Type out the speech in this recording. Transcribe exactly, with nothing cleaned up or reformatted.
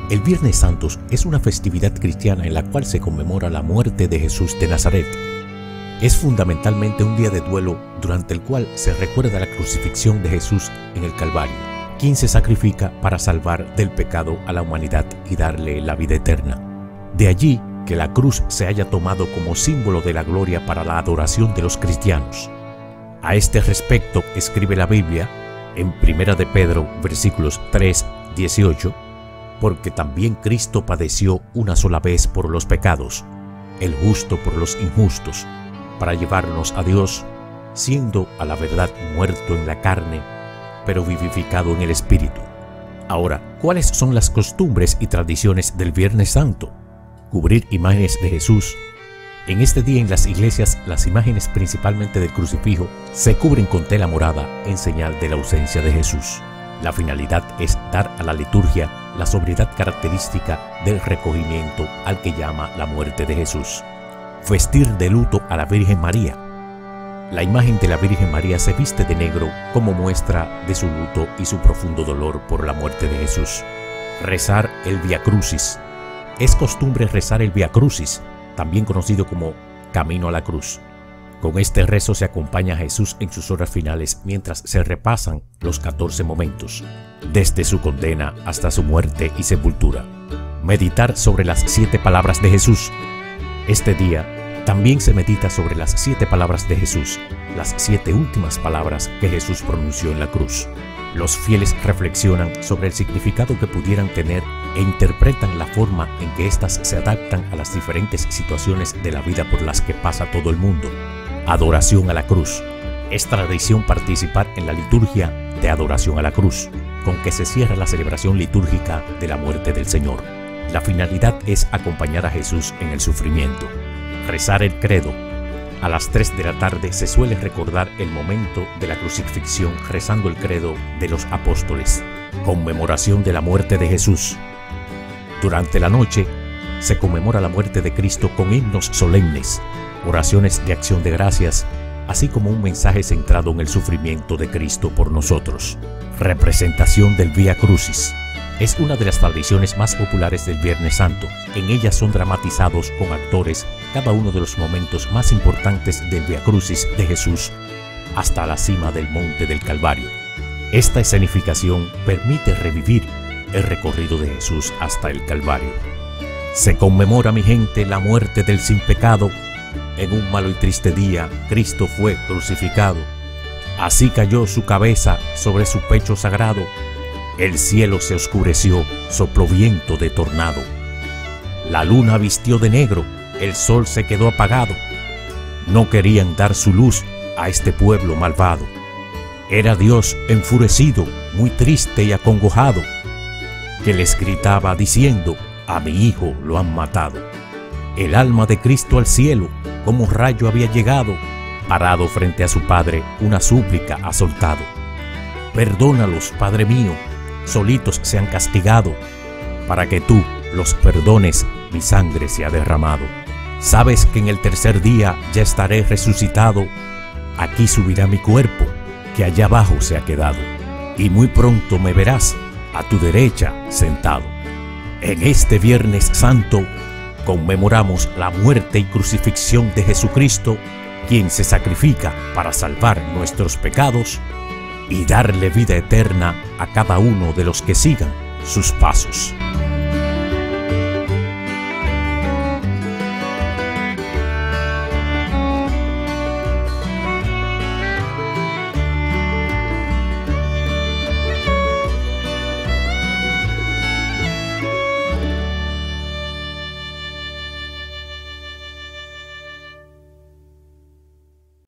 El Viernes Santo es una festividad cristiana en la cual se conmemora la muerte de Jesús de Nazaret. Es fundamentalmente un día de duelo durante el cual se recuerda la crucifixión de Jesús en el Calvario, quien se sacrifica para salvar del pecado a la humanidad y darle la vida eterna. De allí que la cruz se haya tomado como símbolo de la gloria para la adoración de los cristianos. A este respecto escribe la Biblia en Primera de Pedro, versículos tres, dieciocho, porque también Cristo padeció una sola vez por los pecados, el justo por los injustos, para llevarnos a Dios, siendo a la verdad muerto en la carne, pero vivificado en el Espíritu. Ahora, ¿cuáles son las costumbres y tradiciones del Viernes Santo? Cubrir imágenes de Jesús. En este día en las iglesias, las imágenes principalmente del crucifijo se cubren con tela morada en señal de la ausencia de Jesús. La finalidad es dar a la liturgia la sobriedad característica del recogimiento al que llama la muerte de Jesús. Vestir de luto a la Virgen María. La imagen de la Virgen María se viste de negro como muestra de su luto y su profundo dolor por la muerte de Jesús. Rezar el Via Crucis. Es costumbre rezar el Via Crucis, también conocido como Camino a la Cruz. Con este rezo se acompaña a Jesús en sus horas finales mientras se repasan los catorce momentos, desde su condena hasta su muerte y sepultura. Meditar sobre las siete palabras de Jesús. Este día también se medita sobre las siete palabras de Jesús, las siete últimas palabras que Jesús pronunció en la cruz. Los fieles reflexionan sobre el significado que pudieran tener e interpretan la forma en que éstas se adaptan a las diferentes situaciones de la vida por las que pasa todo el mundo. Adoración a la cruz. Es tradición participar en la liturgia de adoración a la cruz, con que se cierra la celebración litúrgica de la muerte del Señor. La finalidad es acompañar a Jesús en el sufrimiento. Rezar el credo. A las tres de la tarde se suele recordar el momento de la crucifixión rezando el credo de los apóstoles, conmemoración de la muerte de Jesús. Durante la noche se conmemora la muerte de Cristo con himnos solemnes, oraciones de acción de gracias, así como un mensaje centrado en el sufrimiento de Cristo por nosotros. Representación del Via Crucis. Es una de las tradiciones más populares del Viernes Santo. En ella son dramatizados con actores cada uno de los momentos más importantes del Via Crucis de Jesús hasta la cima del monte del Calvario. Esta escenificación permite revivir el recorrido de Jesús hasta el Calvario. Se conmemora, mi gente, la muerte del sin pecado. En un malo y triste día, Cristo fue crucificado. Así cayó su cabeza sobre su pecho sagrado. El cielo se oscureció, sopló viento de tornado. La luna vistió de negro, el sol se quedó apagado. No querían dar su luz a este pueblo malvado. Era Dios enfurecido, muy triste y acongojado, que les gritaba diciendo: a mi hijo lo han matado. El alma de Cristo al cielo, como rayo había llegado, parado frente a su Padre, una súplica ha soltado. Perdónalos, Padre mío, solitos se han castigado, para que tú los perdones, mi sangre se ha derramado. Sabes que en el tercer día ya estaré resucitado, aquí subirá mi cuerpo, que allá abajo se ha quedado, y muy pronto me verás a tu derecha sentado. En este Viernes Santo conmemoramos la muerte y crucifixión de Jesucristo, quien se sacrifica para salvar nuestros pecados y darle vida eterna a cada uno de los que sigan sus pasos.